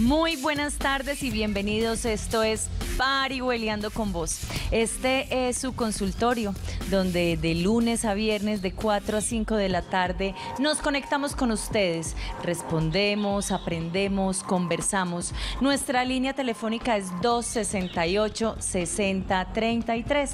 Muy buenas tardes y bienvenidos. Esto es Parihueliando con Vos. Este es su consultorio, donde de lunes a viernes de 4 a 5 de la tarde nos conectamos con ustedes, respondemos, aprendemos, conversamos. Nuestra línea telefónica es 268-6033,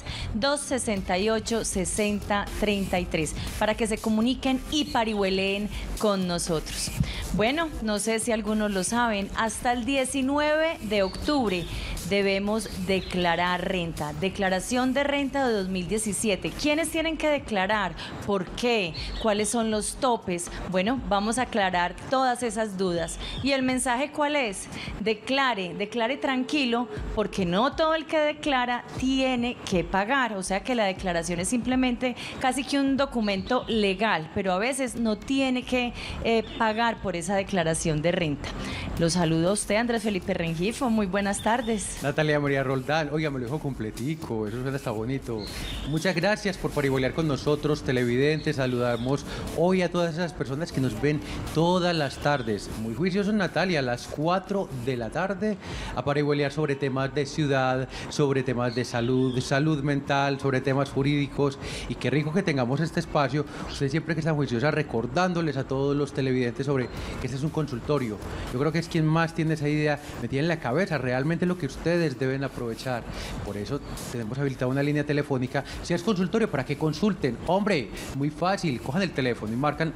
268-6033, para que se comuniquen y parihueleen con nosotros. Bueno, no sé si algunos lo saben, hasta el 19 de octubre debemos declarar renta, declaración de renta de 2017. ¿Quiénes tienen que declarar? ¿Por qué? ¿Cuáles son los topes? Bueno, vamos a aclarar todas esas dudas. ¿Y el mensaje cuál es? Declare tranquilo, porque no todo el que declara tiene que pagar. O sea que la declaración es simplemente casi que un documento legal, pero a veces no tiene que pagar por esa declaración de renta. Los saludo a usted, Andrés Felipe Rengifo. Muy buenas tardes. Natalia María Roldán, oiga, me lo dejo completico, eso suena hasta bonito. Muchas gracias por parihuelear con nosotros, televidentes. Saludamos hoy a todas esas personas que nos ven todas las tardes. Muy juiciosos, Natalia, a las 4 de la tarde, a parihuelear sobre temas de ciudad, sobre temas de salud, salud mental, sobre temas jurídicos. Y qué rico que tengamos este espacio. Usted siempre que está juiciosa, recordándoles a todos los televidentes sobre que este es un consultorio. Yo creo que es quien más tiene esa idea metida en la cabeza, realmente lo que ustedes deben aprovechar. Por eso tenemos habilitada una línea telefónica. Si es consultorio, para que consulten. Hombre, muy fácil, cojan el teléfono y marcan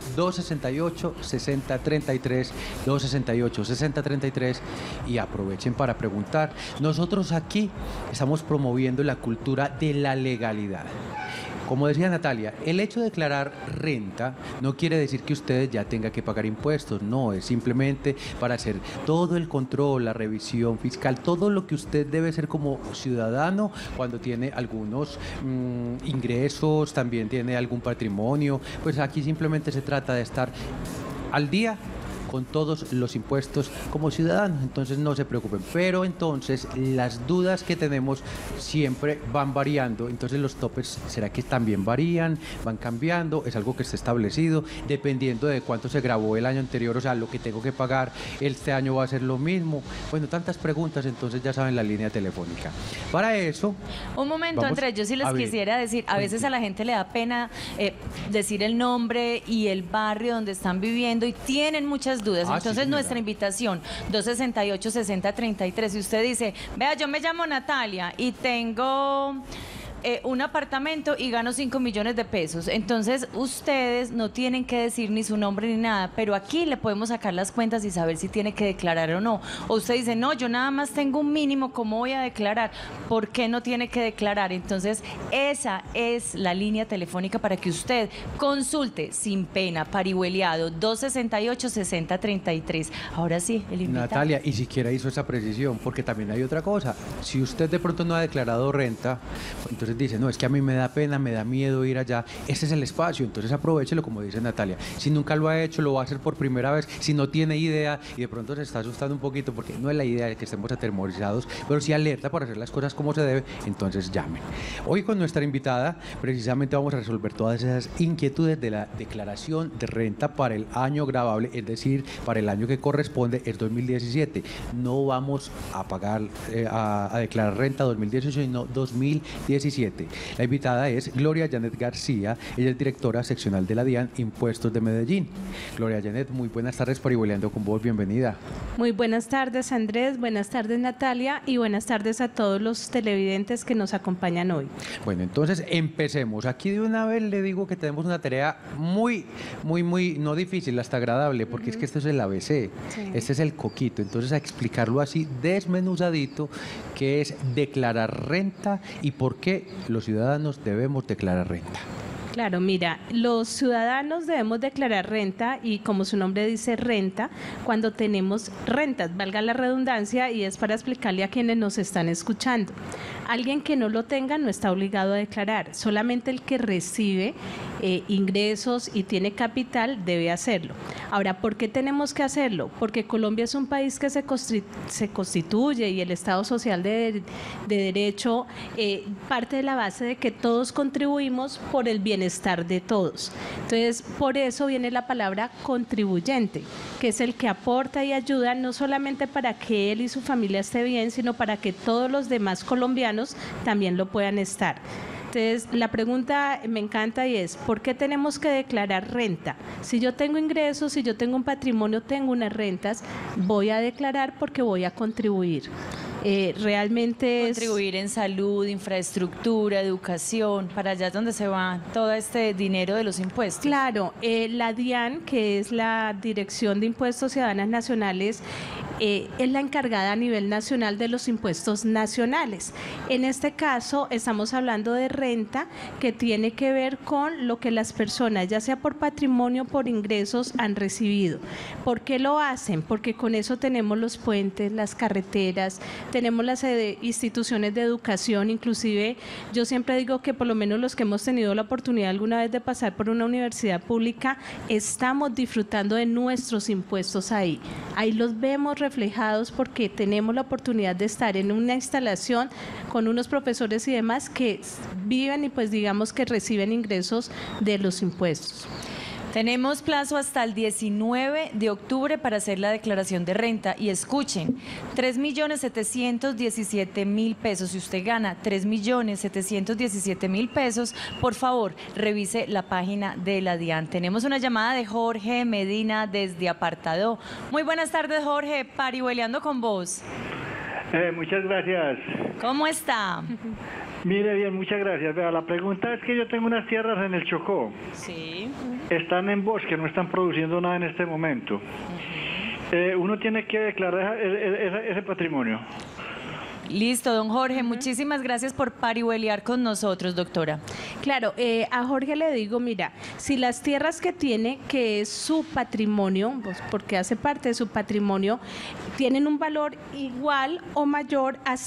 268-6033, 268-6033 y aprovechen para preguntar. Nosotros aquí estamos promoviendo la cultura de la legalidad. Como decía Natalia, el hecho de declarar renta no quiere decir que usted ya tenga que pagar impuestos, no, es simplemente para hacer todo el control, la revisión fiscal, todo lo que usted debe hacer como ciudadano cuando tiene algunos ingresos, también tiene algún patrimonio. Pues aquí simplemente se trata de estar al día con todos los impuestos como ciudadanos, entonces no se preocupen. Pero entonces las dudas que tenemos siempre van variando, entonces los topes, ¿será que también varían? ¿Van cambiando? ¿Es algo que está establecido? Dependiendo de cuánto se grabó el año anterior, o sea, lo que tengo que pagar este año va a ser lo mismo. Bueno, tantas preguntas, entonces ya saben la línea telefónica. Para eso... Un momento, Andrés, yo sí les quisiera decir, a veces a la gente le da pena decir el nombre y el barrio donde están viviendo y tienen muchas dudas. Entonces, sí, nuestra invitación, 268-6033. Si usted dice, vea, yo me llamo Natalia y tengo un apartamento y gano 5 millones de pesos. Entonces, ustedes no tienen que decir ni su nombre ni nada, pero aquí le podemos sacar las cuentas y saber si tiene que declarar o no. O usted dice, no, yo nada más tengo un mínimo, ¿cómo voy a declarar? ¿Por qué no tiene que declarar? Entonces, esa es la línea telefónica para que usted consulte sin pena, parihueliado, 268-6033. Ahora sí, el invitado. Natalia, y siquiera hizo esa precisión, porque también hay otra cosa. Si usted de pronto no ha declarado renta, entonces dice, no, es que a mí me da pena, me da miedo ir allá, ese es el espacio, entonces aprovechelo, como dice Natalia. Si nunca lo ha hecho, lo va a hacer por primera vez, si no tiene idea y de pronto se está asustando un poquito, porque no es la idea de que estemos atemorizados, pero sí alerta para hacer las cosas como se debe, entonces llamen. Hoy con nuestra invitada, precisamente vamos a resolver todas esas inquietudes de la declaración de renta para el año gravable, es decir, para el año que corresponde, es 2017. No vamos a pagar, a declarar renta 2018, sino 2017. La invitada es Gloria Janet García, ella es directora seccional de la DIAN Impuestos de Medellín. Gloria Janet, muy buenas tardes, parihueleando con vos, bienvenida. Muy buenas tardes, Andrés, buenas tardes, Natalia, y buenas tardes a todos los televidentes que nos acompañan hoy. Bueno, entonces empecemos. Aquí de una vez le digo que tenemos una tarea muy, no difícil, hasta agradable, porque es que esto es el ABC, sí. Este es el coquito, entonces a explicarlo así desmenuzadito, qué es declarar renta y por qué los ciudadanos debemos declarar renta. Claro, mira, los ciudadanos debemos declarar renta y como su nombre dice renta, cuando tenemos rentas, valga la redundancia, y es para explicarle a quienes nos están escuchando. Alguien que no lo tenga no está obligado a declarar, solamente el que recibe ingresos y tiene capital debe hacerlo. Ahora, ¿por qué tenemos que hacerlo? Porque Colombia es un país que se constituye y el Estado Social de Derecho parte de la base de que todos contribuimos por el bienestar bienestar de todos. Entonces, por eso viene la palabra contribuyente, que es el que aporta y ayuda no solamente para que él y su familia esté bien, sino para que todos los demás colombianos también lo puedan estar. Entonces, la pregunta me encanta y es, ¿por qué tenemos que declarar renta? Si yo tengo ingresos, si yo tengo un patrimonio, tengo unas rentas, voy a declarar porque voy a contribuir. Realmente contribuir en salud, infraestructura, educación, para allá es donde se va todo este dinero de los impuestos. Claro, la DIAN, que es la Dirección de Impuestos y Aduanas Nacionales, es la encargada a nivel nacional de los impuestos nacionales. En este caso estamos hablando de renta que tiene que ver con lo que las personas, ya sea por patrimonio o por ingresos, han recibido. ¿Por qué lo hacen? Porque con eso tenemos los puentes, las carreteras, tenemos las instituciones de educación. Inclusive yo siempre digo que por lo menos los que hemos tenido la oportunidad alguna vez de pasar por una universidad pública, estamos disfrutando de nuestros impuestos ahí. Ahí los vemos reflejados porque tenemos la oportunidad de estar en una instalación con unos profesores y demás que viven y pues digamos que reciben ingresos de los impuestos. Tenemos plazo hasta el 19 de octubre para hacer la declaración de renta y escuchen, 3.717.000 pesos. Si usted gana 3.717.000 pesos, por favor, revise la página de la DIAN. Tenemos una llamada de Jorge Medina desde Apartadó. Muy buenas tardes, Jorge, parihueleando con vos. Muchas gracias. ¿Cómo está? Mire bien, muchas gracias. Vea, la pregunta es que yo tengo unas tierras en el Chocó. Sí. Están en bosque, no están produciendo nada en este momento. Uno tiene que declarar ese patrimonio. Listo, don Jorge, muchísimas gracias por parihuelear con nosotros, doctora. Claro, a Jorge le digo, mira, si las tierras que tiene, que es su patrimonio, pues porque hace parte de su patrimonio, tienen un valor igual o mayor a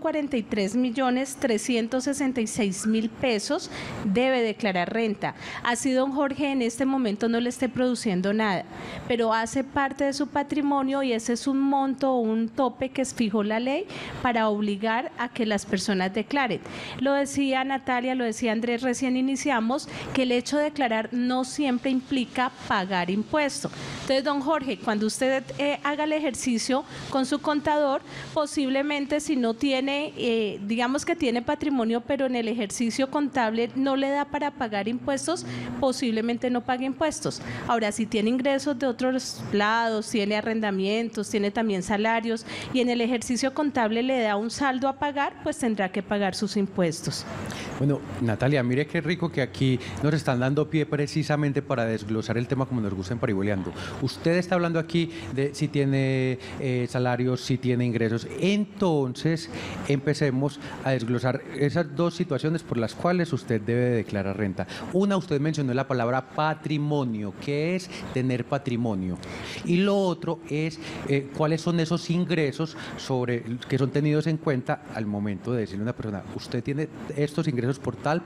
143.366.000 pesos, debe declarar renta. Así don Jorge en este momento no le esté produciendo nada, pero hace parte de su patrimonio y ese es un monto o un tope que fijó la ley para obligar a que las personas declaren. Lo decía Natalia, lo decía Andrés, recién iniciamos, que el hecho de declarar no siempre implica pagar impuesto. Entonces, don Jorge, cuando usted haga el ejercicio con su contador, posiblemente si no tiene, digamos que tiene patrimonio, pero en el ejercicio contable no le da para pagar impuestos, posiblemente no pague impuestos. Ahora, si tiene ingresos de otros lados, tiene arrendamientos, tiene también salarios y en el ejercicio contable le da un saldo a pagar, pues tendrá que pagar sus impuestos. Bueno, Natalia, mire qué rico que aquí nos están dando pie precisamente para desglosar el tema como nos gusta en Parihueleando. Usted está hablando aquí de si tiene salarios, si tiene ingresos. Entonces, empecemos a desglosar esas dos situaciones por las cuales usted debe declarar renta. Una, usted mencionó la palabra patrimonio, que es tener patrimonio. Y lo otro es cuáles son esos ingresos que son tenidos en cuenta al momento de decirle a una persona, usted tiene estos ingresos por tal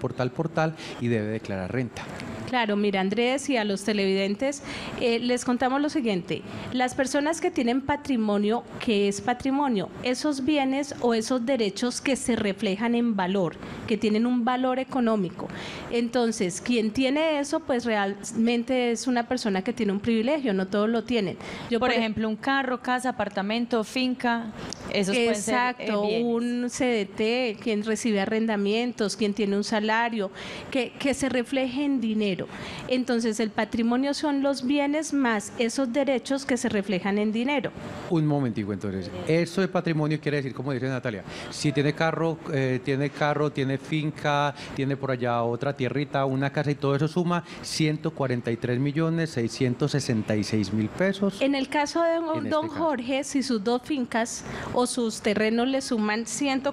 y debe declarar renta. Claro, mira Andrés y a los televidentes, les contamos lo siguiente, las personas que tienen patrimonio, ¿qué es patrimonio? Esos bienes o esos derechos que se reflejan en valor, que tienen un valor económico. Entonces, quien tiene eso, pues realmente es una persona que tiene un privilegio, no todos lo tienen. Yo, por ejemplo, un carro, casa, apartamento, finca, esos pueden ser bienes. Un CDT, quien recibe arrendamientos, quien tiene un salario, que se refleje en dinero. Entonces, el patrimonio son los bienes más esos derechos que se reflejan en dinero. Un momentico, entonces. Eso de patrimonio quiere decir, como dice Natalia, si tiene carro, tiene finca, tiene por allá otra tierrita, una casa y todo eso suma 143.666.000 pesos. En el caso de don Jorge, si sus dos fincas o sus terrenos le suman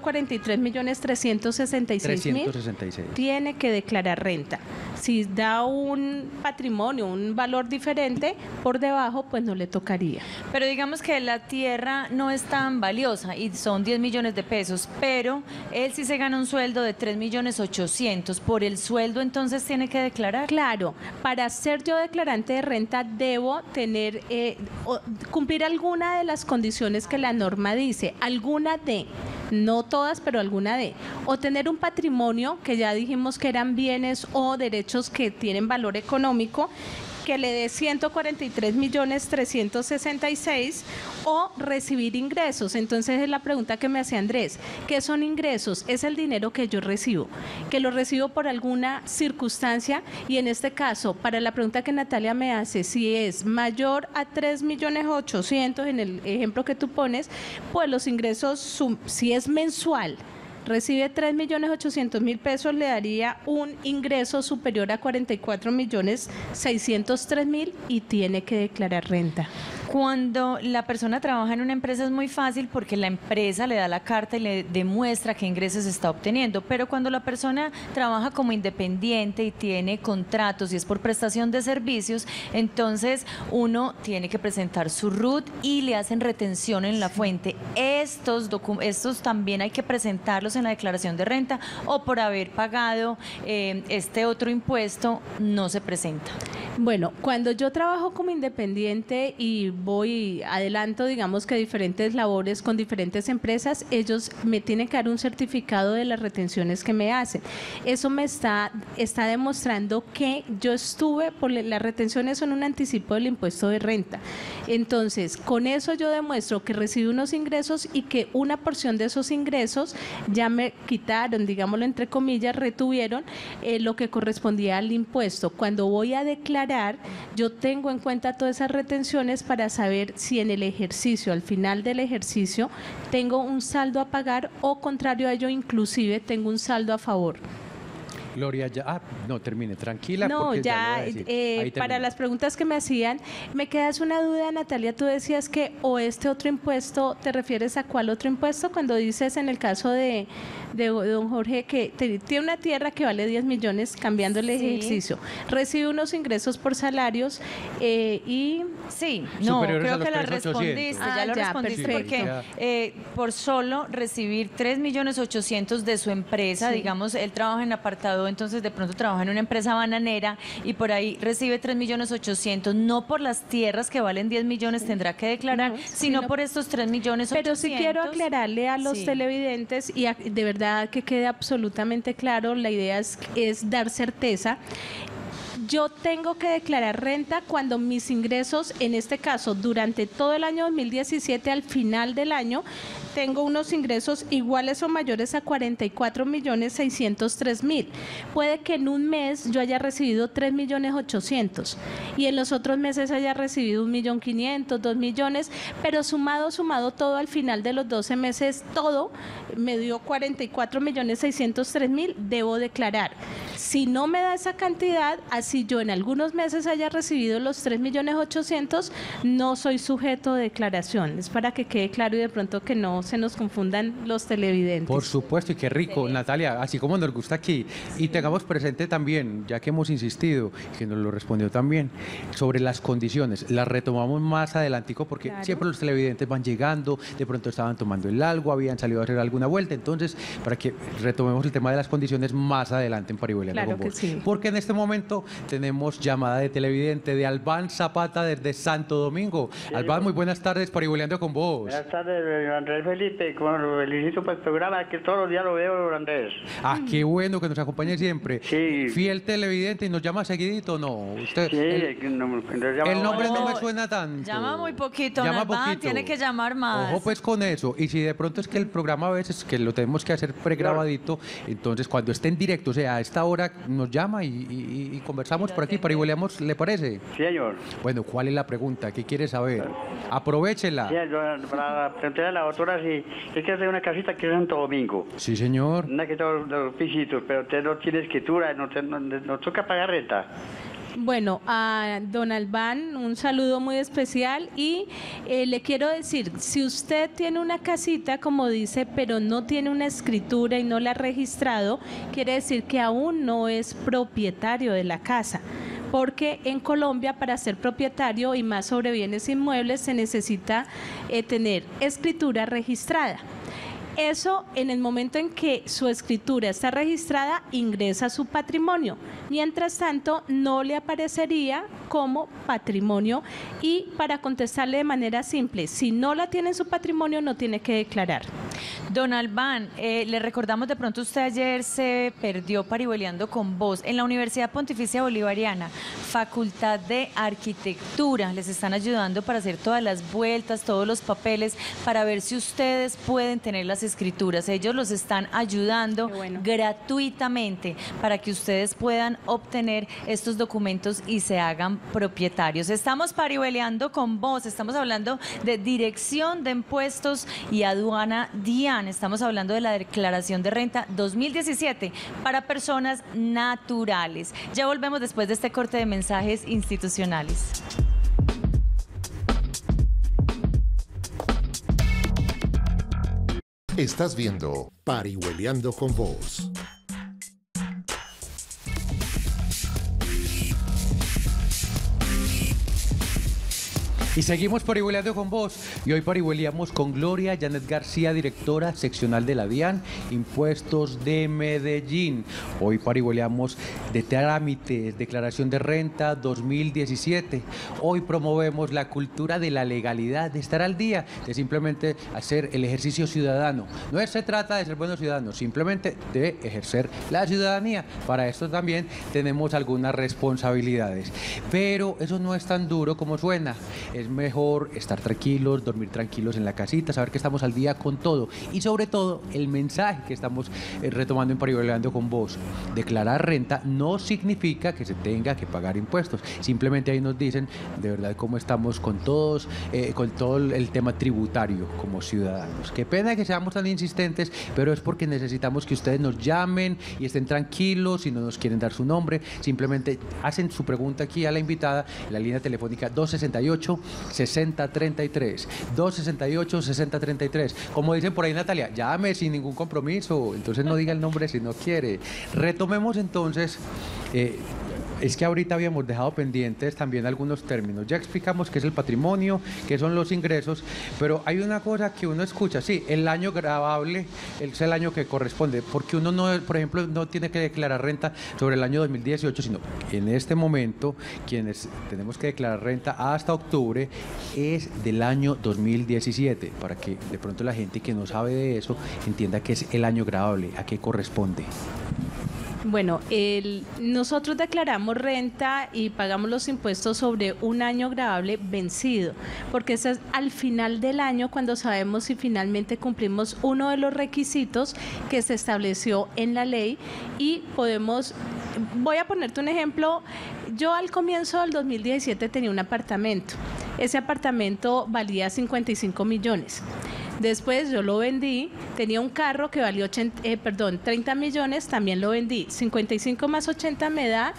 143.366.000, tiene que declarar renta. Si da un patrimonio, un valor diferente, por debajo, pues no le tocaría. Pero digamos que la tierra no es tan valiosa y son 10 millones de pesos, pero él sí se gana un sueldo de 3.800.000. Por el sueldo, entonces, tiene que declarar. Claro, para ser yo declarante de renta, debo tener, cumplir alguna de las condiciones que la norma dice, alguna de... no todas, pero alguna de, o tener un patrimonio, que ya dijimos que eran bienes o derechos que tienen valor económico, que le dé 143.366.000, o recibir ingresos. Entonces es la pregunta que me hace Andrés, ¿qué son ingresos? Es el dinero que yo recibo, que lo recibo por alguna circunstancia, y en este caso, para la pregunta que Natalia me hace, si es mayor a 3.800.000, en el ejemplo que tú pones, pues los ingresos, si es mensual, recibe 3.800.000 pesos, le daría un ingreso superior a 44.603.000 y tiene que declarar renta. Cuando la persona trabaja en una empresa es muy fácil porque la empresa le da la carta y le demuestra qué ingresos está obteniendo, pero cuando la persona trabaja como independiente y tiene contratos y es por prestación de servicios, entonces uno tiene que presentar su RUT y le hacen retención en la fuente. Estos también hay que presentarlos en la declaración de renta, o por haber pagado este otro impuesto no se presenta. Bueno, cuando yo trabajo como independiente y voy adelanto, digamos que diferentes labores con diferentes empresas, ellos me tienen que dar un certificado de las retenciones que me hacen. Eso me está demostrando que yo estuve, las retenciones son un anticipo del impuesto de renta. Entonces, con eso yo demuestro que recibí unos ingresos y que una porción de esos ingresos ya me quitaron, digámoslo entre comillas, retuvieron lo que correspondía al impuesto. Cuando voy a declarar, yo tengo en cuenta todas esas retenciones para saber si en el ejercicio, al final del ejercicio, tengo un saldo a pagar o, contrario a ello, inclusive tengo un saldo a favor. Gloria, ya, no, termine, tranquila. No, porque ya, para las preguntas que me hacían, me quedas una duda, Natalia, tú decías que o este otro impuesto, ¿te refieres a cuál otro impuesto? Cuando dices en el caso de don Jorge que tiene una tierra que vale 10 millones, cambiando el ejercicio, recibe unos ingresos por salarios y... Sí, no, creo que la 3.800.000. respondiste, ya lo respondiste, perfecto. porque por solo recibir 3.800.000 de su empresa, digamos, él trabaja en apartado, entonces de pronto trabaja en una empresa bananera y por ahí recibe 3.800.000, no por las tierras que valen 10 millones tendrá que declarar, sino por estos 3.800.000. Pero sí quiero aclararle a los televidentes y de verdad que quede absolutamente claro, la idea es dar certeza. Yo tengo que declarar renta cuando mis ingresos, en este caso, durante todo el año 2017, al final del año, tengo unos ingresos iguales o mayores a 44.603.000. Puede que en un mes yo haya recibido 3.800.000 y en los otros meses haya recibido 1.500.000, 2 millones, pero sumado todo al final de los 12 meses, todo me dio 44.603.000, debo declarar. Si no me da esa cantidad, así yo en algunos meses haya recibido los 3.800.000, no soy sujeto de declaración. Es para que quede claro y de pronto que no se nos confundan los televidentes. Por supuesto, y qué rico, Natalia, así como nos gusta aquí. Y tengamos presente también, ya que hemos insistido, que nos lo respondió también, sobre las condiciones. Las retomamos más adelantico porque siempre los televidentes van llegando, de pronto estaban tomando el algo, habían salido a hacer alguna vuelta, entonces para que retomemos el tema de las condiciones más adelante en Parihueliando con Vos. Sí. Porque en este momento tenemos llamada de televidente de Albán Zapata desde Santo Domingo. Sí, Albán, muy buenas tardes, Parihueliando con Vos. Buenas tardes, Andrés Felipe, como lo felicito por el programa, que todos los días lo veo, Andrés. Ah, qué bueno que nos acompañe siempre. Sí. Fiel televidente, ¿y nos llama seguidito? No, usted. Sí, el nombre no me suena tanto. Llama muy poquito, llama Albán, poquito. tiene que llamar más. Ojo pues con eso. Y si de pronto es que el programa a veces que lo tenemos que hacer pregrabadito, entonces cuando esté en directo, o sea, a esta hora nos llama y conversamos por aquí, parihueleamos, ¿le parece? Sí, señor. Bueno, ¿cuál es la pregunta? ¿Qué quiere saber? Aprovechela. Sí, para preguntarle a la doctora si es que hacer una casita que es en Santo Domingo. Sí, señor. Una que todos los pisitos, pero usted no tiene escritura, no toca pagar renta. Bueno, a don Albán un saludo muy especial y le quiero decir, si usted tiene una casita, como dice, pero no tiene una escritura y no la ha registrado, quiere decir que aún no es propietario de la casa. Porque en Colombia, para ser propietario y más sobre bienes inmuebles, se necesita tener escritura registrada. Eso, en el momento en que su escritura está registrada, ingresa a su patrimonio. Mientras tanto, no le aparecería como patrimonio. Y para contestarle de manera simple, si no la tiene en su patrimonio, no tiene que declarar. Don Albán, le recordamos, de pronto usted ayer se perdió parihueleando con vos en la Universidad Pontificia Bolivariana, Facultad de Arquitectura. Les están ayudando para hacer todas las vueltas, todos los papeles, para ver si ustedes pueden tener las escrituras. Ellos los están ayudando gratuitamente para que ustedes puedan obtener estos documentos y se hagan propietarios. Estamos parihueleando con vos, estamos hablando de Dirección de Impuestos y Aduana DIAN. Estamos hablando de la Declaración de Renta 2017 para personas naturales. Ya volvemos después de este corte de mensajes institucionales. Estás viendo Parihueliando con Vos. Y seguimos parihueleando con vos. Y hoy parihueleamos con Gloria Janet García, directora seccional de la DIAN, Impuestos de Medellín. Hoy parihueleamos de trámites, declaración de renta 2017. Hoy promovemos la cultura de la legalidad, de estar al día, de simplemente hacer el ejercicio ciudadano. No se trata de ser buenos ciudadanos, simplemente de ejercer la ciudadanía. Para esto también tenemos algunas responsabilidades. Pero eso no es tan duro como suena. Es mejor estar tranquilos, dormir tranquilos en la casita, saber que estamos al día con todo y sobre todo el mensaje que estamos retomando en Parihueleando con Vos. Declarar renta no significa que se tenga que pagar impuestos, simplemente ahí nos dicen de verdad cómo estamos con todos, con todo el tema tributario como ciudadanos. Qué pena que seamos tan insistentes, pero es porque necesitamos que ustedes nos llamen y estén tranquilos. Si no nos quieren dar su nombre, simplemente hacen su pregunta aquí a la invitada en la línea telefónica 268-6033, 268-6033. Como dicen por ahí, Natalia, llame sin ningún compromiso, entonces no diga el nombre si no quiere. Retomemos entonces, es que ahorita habíamos dejado pendientes también algunos términos. Ya explicamos qué es el patrimonio, qué son los ingresos, pero hay una cosa que uno escucha, sí, el año gravable es el año que corresponde, porque uno no, por ejemplo, no tiene que declarar renta sobre el año 2018, sino en este momento quienes tenemos que declarar renta hasta octubre es del año 2017, para que de pronto la gente que no sabe de eso entienda qué es el año gravable, a qué corresponde. Bueno, nosotros declaramos renta y pagamos los impuestos sobre un año gravable vencido, porque eso es al final del año cuando sabemos si finalmente cumplimos uno de los requisitos que se estableció en la ley y podemos, voy a ponerte un ejemplo, yo al comienzo del 2017 tenía un apartamento, ese apartamento valía 55 millones. Después yo lo vendí, tenía un carro que valió 30 millones, también lo vendí. 55 más 80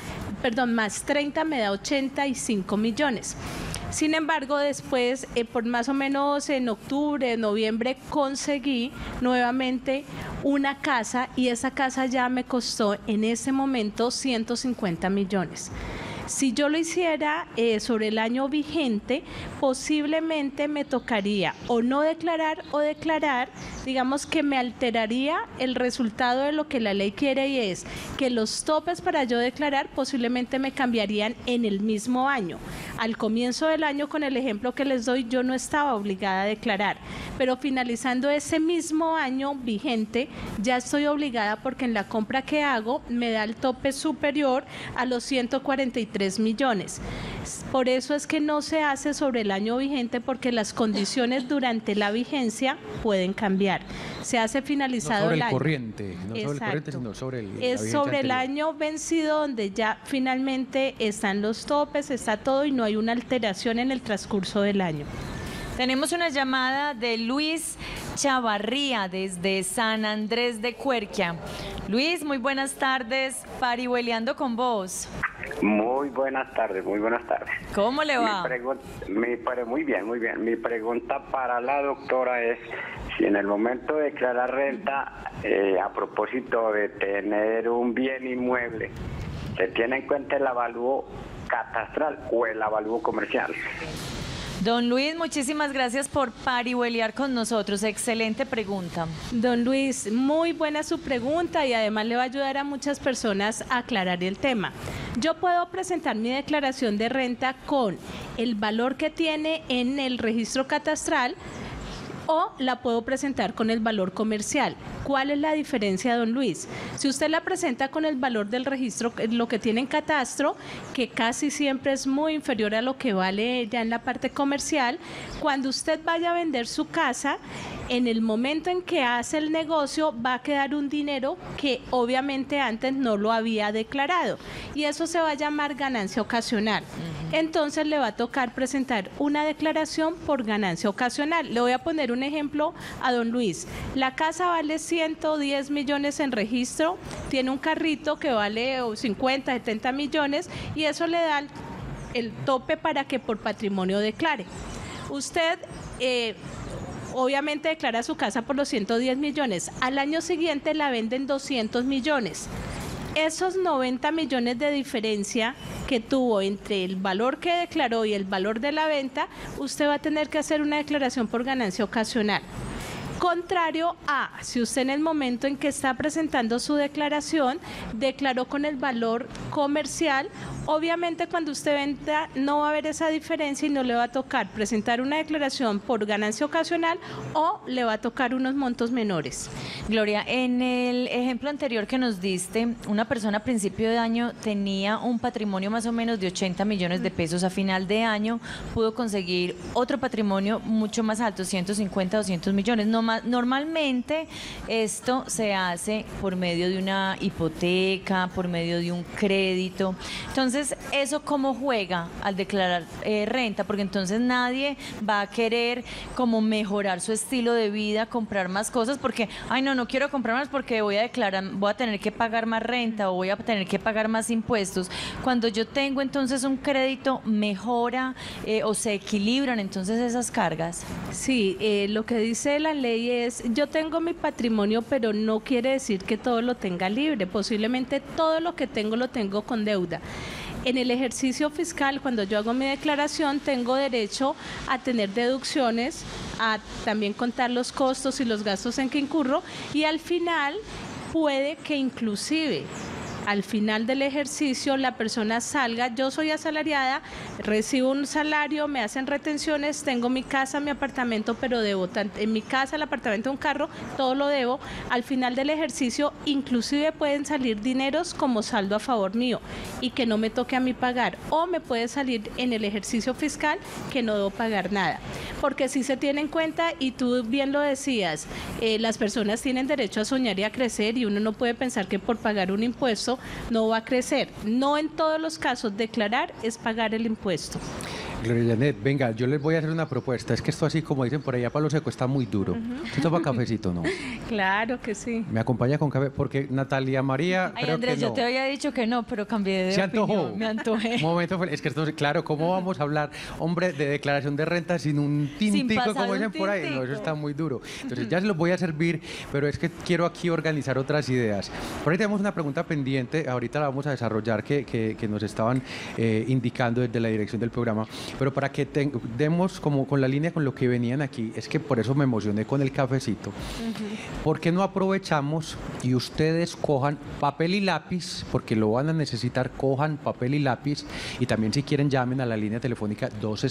más 30 me da 85 millones. Sin embargo, después, por más o menos en octubre, noviembre, conseguí nuevamente una casa y esa casa ya me costó en ese momento 150 millones. Si yo lo hiciera sobre el año vigente, posiblemente me tocaría o no declarar o declarar, digamos que me alteraría el resultado de lo que la ley quiere, y es que los topes para yo declarar posiblemente me cambiarían en el mismo año. Al comienzo del año, con el ejemplo que les doy, yo no estaba obligada a declarar, pero finalizando ese mismo año vigente, ya estoy obligada porque en la compra que hago me da el tope superior a los 143 millones. Por eso es que no se hace sobre el año vigente, porque las condiciones durante la vigencia pueden cambiar. Se hace finalizado el año. Corriente, no sobre el corriente, sino sobre el es sobre el año vencido, donde ya finalmente están los topes, está todo y no hay una alteración en el transcurso del año. Tenemos una llamada de Luis Chavarría desde San Andrés de Cuerquia. Luis, muy buenas tardes, Parihueleando con Vos. Muy buenas tardes, muy buenas tardes. ¿Cómo le va? Muy bien, muy bien. Mi pregunta para la doctora es si en el momento de declarar renta, a propósito de tener un bien inmueble, ¿se tiene en cuenta el avalúo catastral o el avalúo comercial? Don Luis, muchísimas gracias por parihuelear con nosotros. Excelente pregunta. Don Luis, muy buena su pregunta y además le va a ayudar a muchas personas a aclarar el tema. Yo puedo presentar mi declaración de renta con el valor que tiene en el registro catastral o la puedo presentar con el valor comercial. ¿Cuál es la diferencia, don Luis? Si usted la presenta con el valor del registro, lo que tiene en catastro, que casi siempre es muy inferior a lo que vale ya en la parte comercial, cuando usted vaya a vender su casa, en el momento en que hace el negocio va a quedar un dinero que obviamente antes no lo había declarado y eso se va a llamar ganancia ocasional. Entonces le va a tocar presentar una declaración por ganancia ocasional. Le voy a poner un ejemplo a don Luis. La casa vale 110 millones en registro, tiene un carrito que vale 50, 70 millones y eso le da el tope para que por patrimonio declare. Usted obviamente declara su casa por los 110 millones, al año siguiente la venden 200 millones. Esos 90 millones de diferencia que tuvo entre el valor que declaró y el valor de la venta, usted va a tener que hacer una declaración por ganancia ocasional. Contrario a si usted en el momento en que está presentando su declaración declaró con el valor comercial, obviamente cuando usted venda no va a haber esa diferencia y no le va a tocar presentar una declaración por ganancia ocasional o le va a tocar unos montos menores. Gloria, en el ejemplo anterior que nos diste, una persona a principio de año tenía un patrimonio más o menos de 80 millones de pesos. A final de año pudo conseguir otro patrimonio mucho más alto, 150, 200 millones. Normalmente esto se hace por medio de una hipoteca, por medio de un crédito. Entonces, ¿eso cómo juega al declarar renta? Porque entonces nadie va a querer como mejorar su estilo de vida, comprar más cosas, porque, ay, no quiero comprar más porque voy a tener que pagar más renta o voy a tener que pagar más impuestos. Cuando yo tengo entonces un crédito, ¿mejora o se equilibran entonces esas cargas? Sí, lo que dice la ley es, yo tengo mi patrimonio, pero no quiere decir que todo lo tenga libre. Posiblemente todo lo que tengo lo tengo con deuda. En el ejercicio fiscal, cuando yo hago mi declaración, tengo derecho a tener deducciones, a también contar los costos y los gastos en que incurro y al final puede que inclusive al final del ejercicio la persona salga, yo soy asalariada, recibo un salario, me hacen retenciones, tengo mi casa, mi apartamento, pero debo en mi casa, el apartamento, un carro, todo lo debo. Al final del ejercicio inclusive pueden salir dineros como saldo a favor mío y que no me toque a mí pagar, o me puede salir en el ejercicio fiscal que no debo pagar nada, porque si se tiene en cuenta, y tú bien lo decías, las personas tienen derecho a soñar y a crecer y uno no puede pensar que por pagar un impuesto no va a crecer. No en todos los casos declarar es pagar el impuesto. Gloria Janet, venga, yo les voy a hacer una propuesta. Es que esto así, como dicen por allá, palo seco, está muy duro. ¿Usted toma cafecito, no? Claro que sí. ¿Me acompaña con café? Porque Natalia María, Ay, creo Andrés, que no. yo te había dicho que no, pero cambié de ¿Se opinión. antojó? Me antojé. Un momento, es que esto, claro, ¿cómo vamos a hablar, hombre, de declaración de renta sin un tintico, pasar como un dicen por ahí? No, tintico. eso está muy duro. Entonces ya se los voy a servir, pero es que quiero aquí organizar otras ideas. Por ahí tenemos una pregunta pendiente, ahorita la vamos a desarrollar, que nos estaban indicando desde la dirección del programa, pero para que demos como con la línea con lo que venían aquí, es que por eso me emocioné con el cafecito. ¿Por qué no aprovechamos y ustedes cojan papel y lápiz, porque lo van a necesitar, cojan papel y lápiz, y también si quieren llamen a la línea telefónica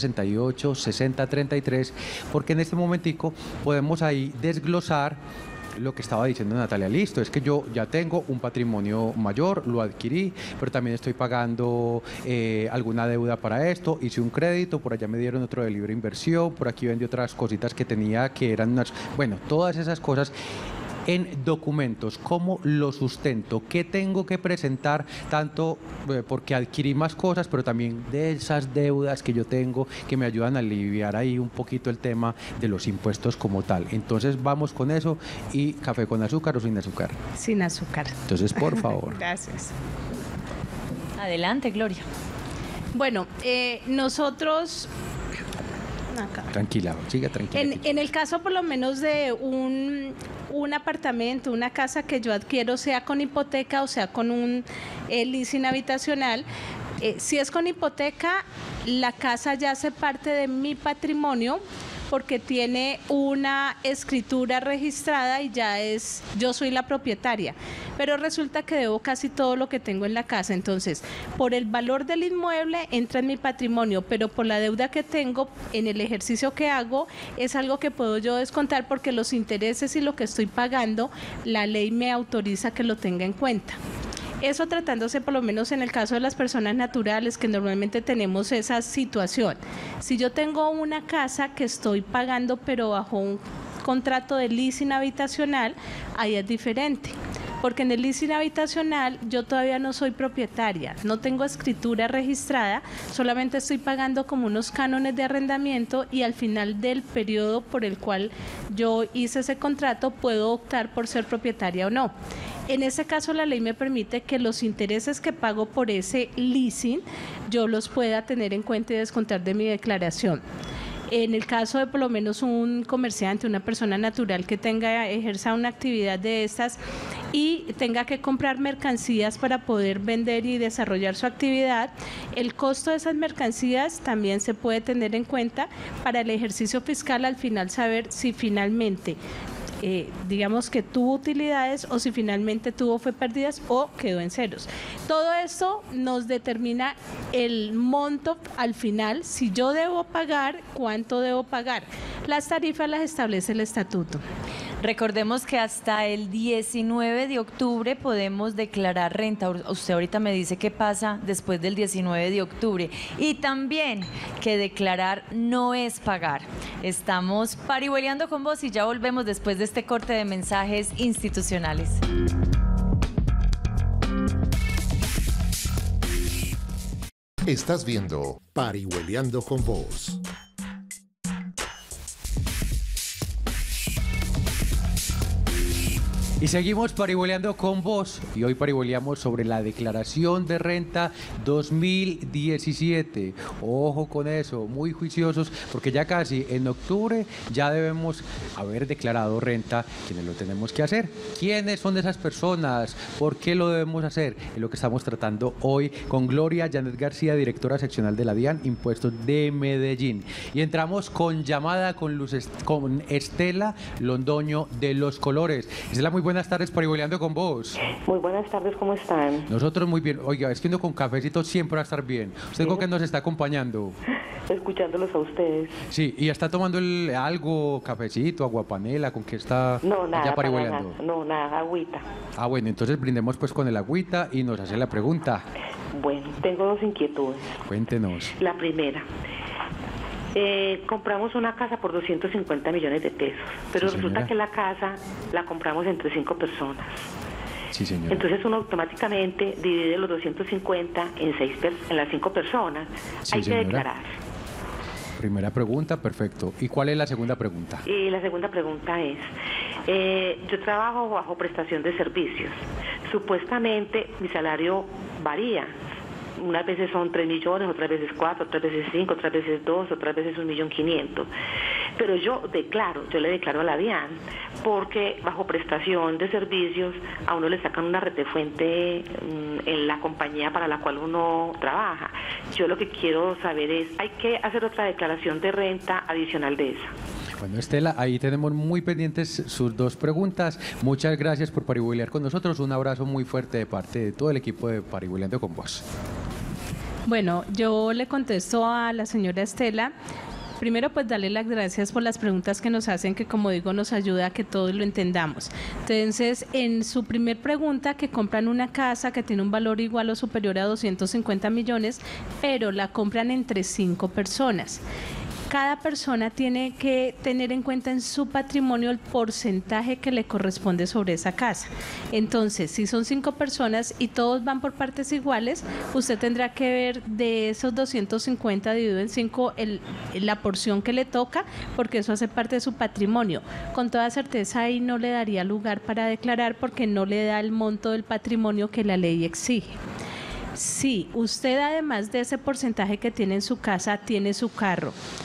268-6033, porque en este momentico podemos ahí desglosar lo que estaba diciendo Natalia. Listo, es que yo ya tengo un patrimonio mayor, lo adquirí, pero también estoy pagando alguna deuda para esto, hice un crédito, por allá me dieron otro de libre inversión, por aquí vendí otras cositas que tenía que eran unas, bueno, todas esas cosas. En documentos, ¿cómo lo sustento? ¿Qué tengo que presentar? Tanto porque adquirí más cosas, pero también de esas deudas que yo tengo que me ayudan a aliviar ahí un poquito el tema de los impuestos como tal. Entonces vamos con eso. ¿Y café con azúcar o sin azúcar? Sin azúcar. Entonces, por favor. Gracias. Adelante, Gloria. Bueno, nosotros... Acá. Tranquila, siga tranquila. En el caso por lo menos de un apartamento, una casa que yo adquiero, sea con hipoteca o sea con un leasing habitacional, Si es con hipoteca, la casa ya hace parte de mi patrimonio porque tiene una escritura registrada y yo soy la propietaria, pero resulta que debo casi todo lo que tengo en la casa, entonces por el valor del inmueble entra en mi patrimonio, pero por la deuda que tengo en el ejercicio que hago es algo que puedo yo descontar porque los intereses y lo que estoy pagando, la ley me autoriza que lo tenga en cuenta. Eso tratándose por lo menos en el caso de las personas naturales que normalmente tenemos esa situación. Si yo tengo una casa que estoy pagando pero bajo un contrato de leasing habitacional, ahí es diferente. Porque en el leasing habitacional yo todavía no soy propietaria, no tengo escritura registrada, solamente estoy pagando como unos cánones de arrendamiento y al final del periodo por el cual yo hice ese contrato puedo optar por ser propietaria o no. En ese caso la ley me permite que los intereses que pago por ese leasing yo los pueda tener en cuenta y descontar de mi declaración. En el caso de por lo menos un comerciante, una persona natural que ejerza una actividad de estas y tenga que comprar mercancías para poder vender y desarrollar su actividad, el costo de esas mercancías también se puede tener en cuenta para el ejercicio fiscal, al final saber si finalmente digamos que tuvo utilidades o si finalmente fue pérdidas o quedó en ceros. Todo esto nos determina el monto al final, si yo debo pagar, cuánto debo pagar. Las tarifas las establece el estatuto. Recordemos que hasta el 19 de octubre podemos declarar renta. Usted ahorita me dice qué pasa después del 19 de octubre. Y también que declarar no es pagar. Estamos parihueleando con vos y ya volvemos después de este corte de mensajes institucionales. Estás viendo Parihueleando con Vos. Y seguimos parihueleando con vos y hoy parihueleamos sobre la declaración de renta 2017. Ojo con eso, muy juiciosos porque ya casi en octubre ya debemos haber declarado renta. ¿Quiénes lo tenemos que hacer? ¿Quiénes son esas personas? ¿Por qué lo debemos hacer? Es lo que estamos tratando hoy con Gloria Janet García, directora seccional de la DIAN Impuestos de Medellín. Y entramos con llamada con Estela Londoño de Los Colores. Estela, muy buenas tardes, parihueleando con vos. Muy buenas tardes, ¿cómo están? Nosotros muy bien. Oiga, es que uno con cafecito siempre va a estar bien. ¿Usted con qué nos está acompañando? Escuchándolos a ustedes. Sí, ¿y está tomando algo, cafecito, aguapanela, con qué está ya parihueleando? No, nada, agüita. Ah, bueno, entonces brindemos pues con el agüita y nos hace la pregunta. Bueno, tengo dos inquietudes. Cuéntenos. La primera. Compramos una casa por 250 millones de pesos, pero sí, resulta que la casa la compramos entre 5 personas. Sí, señora. Entonces uno automáticamente divide los 250 en las 5 personas. Sí, hay que declarar. Primera pregunta, perfecto. ¿Y cuál es la segunda pregunta? Y la segunda pregunta es, yo trabajo bajo prestación de servicios. Supuestamente mi salario varía. Unas veces son 3 millones, otras veces 4, otras veces 5, otras veces 2, otras veces 1.500.000. Pero yo le declaro a la DIAN, porque bajo prestación de servicios a uno le sacan una retefuente en la compañía para la cual uno trabaja. Yo lo que quiero saber es, ¿hay que hacer otra declaración de renta adicional de esa? Bueno, Estela, ahí tenemos muy pendientes sus dos preguntas. Muchas gracias por parihuelear con nosotros. Un abrazo muy fuerte de parte de todo el equipo de Parihueleando con Vos. Bueno, yo le contesto a la señora Estela. Primero, pues darle las gracias por las preguntas que nos hacen, que como digo, nos ayuda a que todos lo entendamos. Entonces, en su primer pregunta, que compran una casa que tiene un valor igual o superior a 250 millones, pero la compran entre 5 personas. Cada persona tiene que tener en cuenta en su patrimonio el porcentaje que le corresponde sobre esa casa. Entonces, si son 5 personas y todos van por partes iguales, usted tendrá que ver de esos 250 dividido en 5 la porción que le toca, porque eso hace parte de su patrimonio. Con toda certeza ahí no le daría lugar para declarar porque no le da el monto del patrimonio que la ley exige. Si usted, además de ese porcentaje que tiene en su casa, tiene su carro,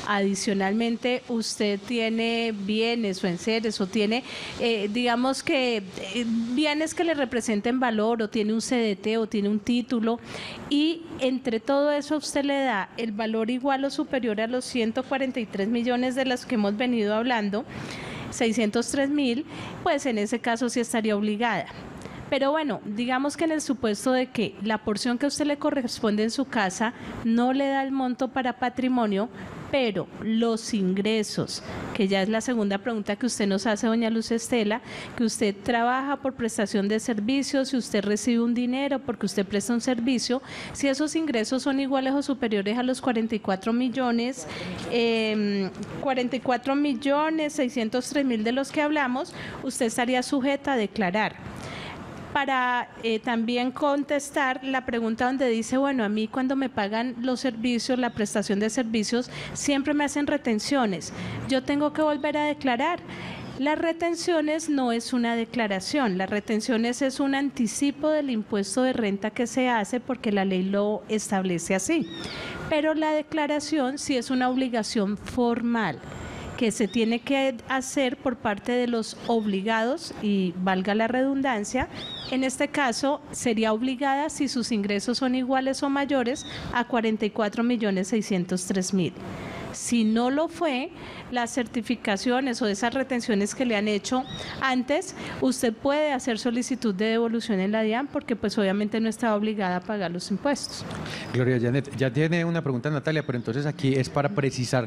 adicionalmente usted tiene bienes o enseres o tiene, digamos que bienes que le representen valor, o tiene un CDT o tiene un título, y entre todo eso usted le da el valor igual o superior a los 143 millones de los que hemos venido hablando, 603.000, pues en ese caso sí estaría obligada. Pero bueno, digamos que en el supuesto de que la porción que a usted le corresponde en su casa no le da el monto para patrimonio, pero los ingresos, que ya es la segunda pregunta que usted nos hace, doña Luz Estela, que usted trabaja por prestación de servicios, si usted recibe un dinero porque usted presta un servicio, si esos ingresos son iguales o superiores a los 44 millones 603.000 de los que hablamos, usted estaría sujeta a declarar. Para también contestar la pregunta donde dice, bueno, a mí cuando me pagan los servicios, la prestación de servicios, siempre me hacen retenciones. Yo tengo que volver a declarar. Las retenciones no es una declaración, las retenciones es un anticipo del impuesto de renta que se hace porque la ley lo establece así. Pero la declaración sí es una obligación formal que se tiene que hacer por parte de los obligados, y valga la redundancia, en este caso sería obligada si sus ingresos son iguales o mayores a 44.603.000. Si no lo fue, las certificaciones o esas retenciones que le han hecho antes, usted puede hacer solicitud de devolución en la DIAN porque pues obviamente no estaba obligada a pagar los impuestos. Gloria Janet, ya tiene una pregunta Natalia, pero entonces aquí es para precisar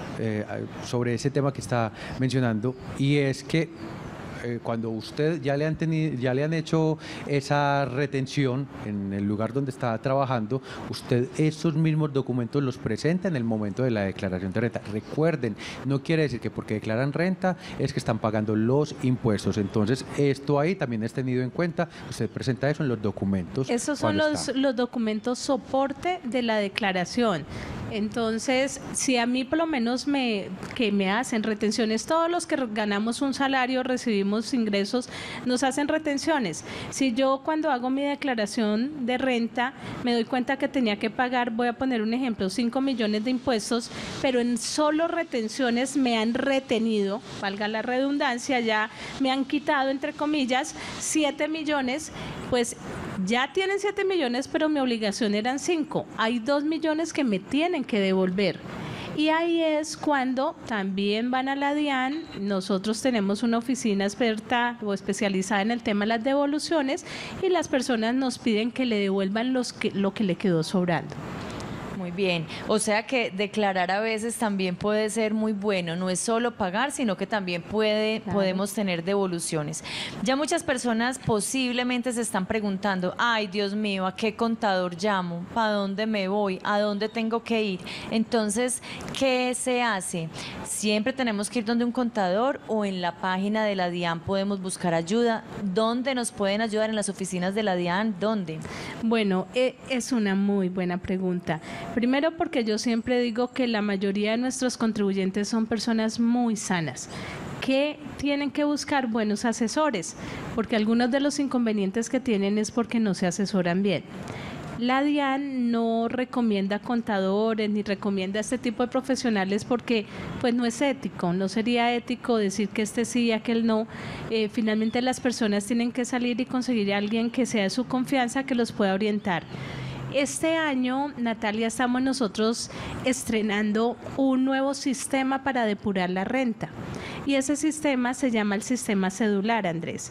sobre ese tema que está mencionando, y es que cuando usted ya le han hecho esa retención en el lugar donde está trabajando, usted esos mismos documentos los presenta en el momento de la declaración de renta. Recuerden, no quiere decir que porque declaran renta es que están pagando los impuestos. Entonces, esto ahí también es tenido en cuenta. Usted presenta eso en los documentos. Esos son los documentos soporte de la declaración. Entonces, si a mí por lo menos me hacen retenciones, todos los que ganamos un salario, recibimos ingresos, nos hacen retenciones. Si yo cuando hago mi declaración de renta me doy cuenta que tenía que pagar, voy a poner un ejemplo, 5 millones de impuestos, pero en solo retenciones me han retenido, valga la redundancia, ya me han quitado, entre comillas, 7 millones, pues ya tienen 7 millones, pero mi obligación eran 5. Hay 2 millones que me tienen que devolver. Y ahí es cuando también van a la DIAN. Nosotros tenemos una oficina experta o especializada en el tema de las devoluciones, y las personas nos piden que le devuelvan lo que le quedó sobrando. Muy bien, o sea que declarar a veces también puede ser muy bueno, no es solo pagar, sino que también podemos tener devoluciones. Ya muchas personas posiblemente se están preguntando, ay Dios mío, ¿a qué contador llamo? ¿Para dónde me voy? ¿A dónde tengo que ir? Entonces, ¿qué se hace? Siempre tenemos que ir donde un contador, o en la página de la DIAN podemos buscar ayuda. ¿Dónde nos pueden ayudar? ¿En las oficinas de la DIAN? ¿Dónde? Bueno, es una muy buena pregunta. Primero porque yo siempre digo que la mayoría de nuestros contribuyentes son personas muy sanas, que tienen que buscar buenos asesores, porque algunos de los inconvenientes que tienen es porque no se asesoran bien. La DIAN no recomienda contadores ni recomienda este tipo de profesionales porque pues no es ético, no sería ético decir que este sí y aquel no. Finalmente las personas tienen que salir y conseguir a alguien que sea de su confianza, que los pueda orientar. Este año, Natalia, estamos nosotros estrenando un nuevo sistema para depurar la renta. Y ese sistema se llama el sistema cedular, Andrés.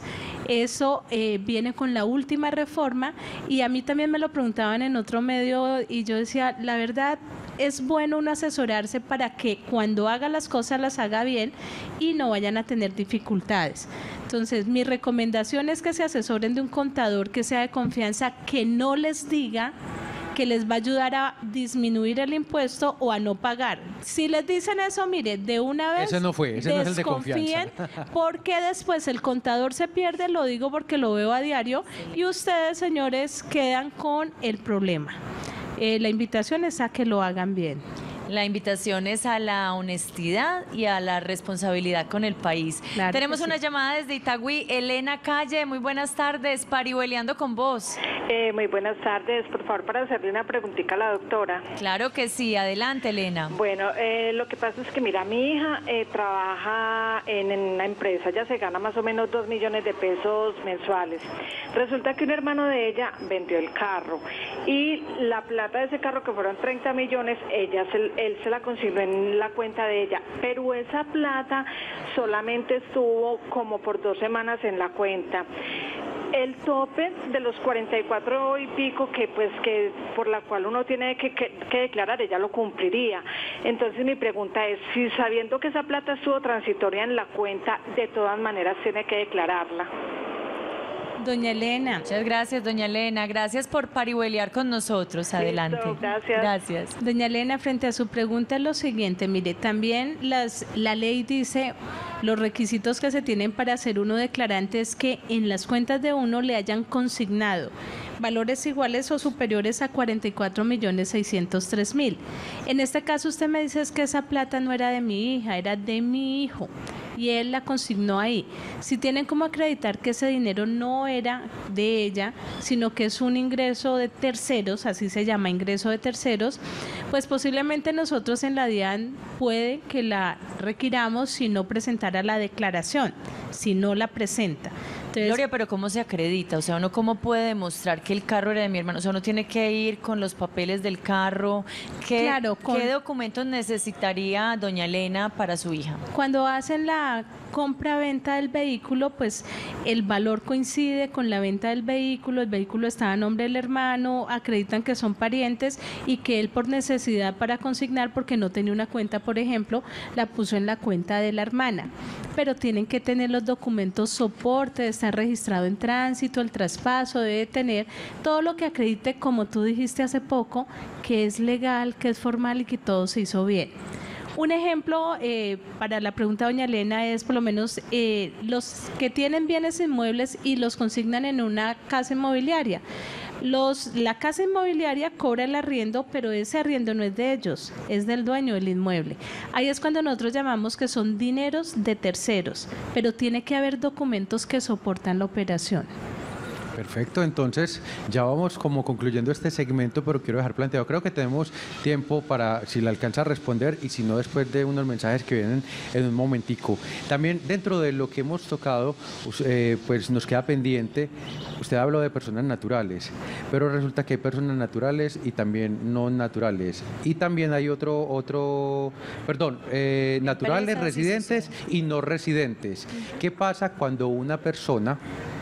Eso viene con la última reforma, y a mí también me lo preguntaban en otro medio y yo decía, la verdad, es bueno uno asesorarse para que cuando haga las cosas las haga bien y no vayan a tener dificultades. Entonces, mi recomendación es que se asesoren de un contador que sea de confianza, que no les diga que les va a ayudar a disminuir el impuesto o a no pagar. Si les dicen eso, mire, de una vez ese no es el de confianza, porque después el contador se pierde, lo digo porque lo veo a diario, y ustedes, señores, quedan con el problema. La invitación es a que lo hagan bien. La invitación es a la honestidad y a la responsabilidad con el país. Claro. Tenemos una llamada desde Itagüí. Elena Calle, muy buenas tardes, parihueleando con vos. Muy buenas tardes. Por favor, para hacerle una preguntita a la doctora. Claro que sí. Adelante, Elena. Bueno, lo que pasa es que, mira, mi hija trabaja en una empresa. Ella se gana más o menos 2 millones de pesos mensuales. Resulta que un hermano de ella vendió el carro y la plata de ese carro, que fueron 30 millones, él se la consignó en la cuenta de ella. Pero esa plata solamente estuvo como por 2 semanas en la cuenta. El tope de los 44 y pico que por la cual uno tiene que declarar, ella lo cumpliría. Entonces mi pregunta es, si sabiendo que esa plata estuvo transitoria en la cuenta, de todas maneras tiene que declararla. Doña Elena. Muchas gracias, doña Elena. Gracias por parihuelear con nosotros. Adelante. Listo, gracias. Gracias. Doña Elena, frente a su pregunta es lo siguiente, mire, también la ley dice los requisitos que se tienen para ser uno declarante es que en las cuentas de uno le hayan consignado valores iguales o superiores a 44.603.000. En este caso usted me dice es que esa plata no era de mi hija, era de mi hijo y él la consignó ahí. Si tienen como acreditar que ese dinero no era de ella, sino que es un ingreso de terceros, así se llama, ingreso de terceros, pues posiblemente nosotros en la DIAN puede que la requiramos si no presentara la declaración, si no la presenta. Entonces, Gloria, pero ¿cómo se acredita? O sea, ¿uno cómo puede demostrar que el carro era de mi hermano? O sea, uno tiene que ir con los papeles del carro. ¿Qué documentos necesitaría doña Elena para su hija? Cuando hacen la compra-venta del vehículo, pues el valor coincide con la venta del vehículo, el vehículo está a nombre del hermano, acreditan que son parientes y que él por necesidad para consignar, porque no tenía una cuenta, por ejemplo, la puso en la cuenta de la hermana. Pero tienen que tener los documentos soporte, de estar registrado en tránsito, el traspaso, debe tener todo lo que acredite, como tú dijiste hace poco, que es legal, que es formal y que todo se hizo bien. Un ejemplo para la pregunta de doña Elena es por lo menos los que tienen bienes inmuebles y los consignan en una casa inmobiliaria. La casa inmobiliaria cobra el arriendo, pero ese arriendo no es de ellos, es del dueño del inmueble. Ahí es cuando nosotros llamamos que son dineros de terceros, pero tiene que haber documentos que soportan la operación. Perfecto, entonces ya vamos como concluyendo este segmento, pero quiero dejar planteado, creo que tenemos tiempo para, si le alcanza a responder y si no, después de unos mensajes que vienen en un momentico. También dentro de lo que hemos tocado, pues nos queda pendiente, usted habló de personas naturales, pero resulta que hay personas naturales y también no naturales. Y también hay naturales, residentes y no residentes. ¿Qué pasa cuando una persona